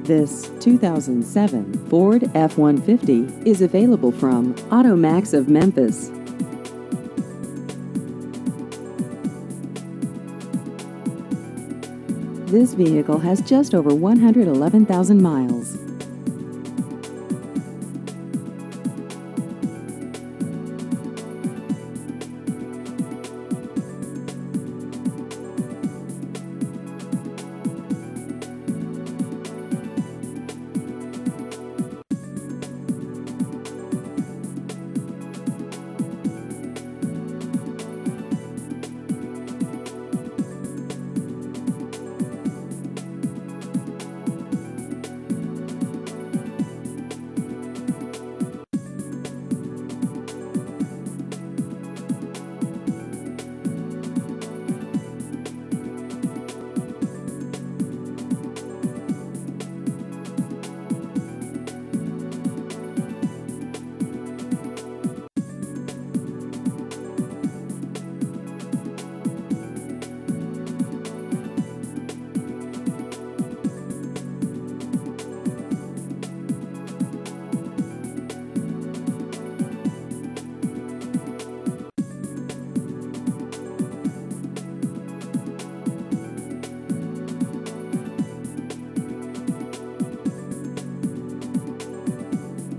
This 2007 Ford F-150 is available from AutoMax of Memphis. This vehicle has just over 111,000 miles.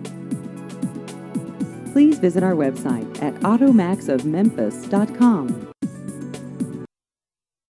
Please visit our website at automaxofmemphis.com.